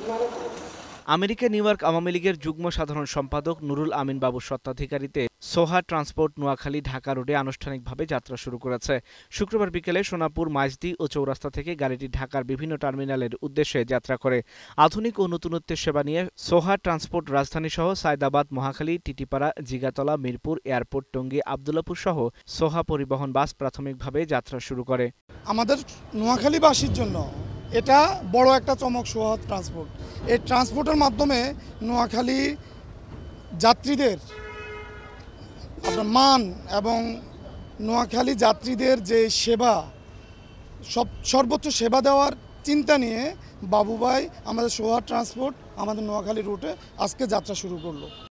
America new York Awami লীগের যুগ্ম সাধারণ সম্পাদক নুরুল আমিন বাবুর স্বত্বাধিকারীতে সোহা ট্রান্সপোর্ট নোয়াখালী ঢাকা রোডে আনুষ্ঠানিকভাবে যাত্রা শুরু করেছে। শুক্রবার বিকেলে সোনাপুর মাইজদী ও চৌরাস্তা থেকে গাড়িটি ঢাকার বিভিন্ন টার্মিনালের উদ্দেশ্যে যাত্রা করে। আধুনিক ও নতুনত্বের সেবা নিয়ে সোহা ট্রান্সপোর্ট রাজধানীসহ সায়দাবাদ, মহাখালী, টিটিপাড়া, জিগাতলা, মিরপুর, এয়ারপোর্ট, টঙ্গী, আবদুল্লাপুর সহ সোহা পরিবহন বাস প্রাথমিকভাবে যাত্রা শুরু করে। আমাদের নোয়াখালীবাসীর জন্য এটা বড় একটা চমক সোহা ট্রান্সপোর্ট। এই ট্রান্সপোর্টের মাধ্যমে নোয়াখালী যাত্রীদের আপনার মান এবং নোয়াখালী যাত্রীদের যে সেবা সর্বোচ্চ সেবা দেওয়ার চিন্তা নিয়ে বাবু ভাই আমাদের সোহা ট্রান্সপোর্ট আমাদের নোয়াখালী রুটে আজকে যাত্রা শুরু করলো।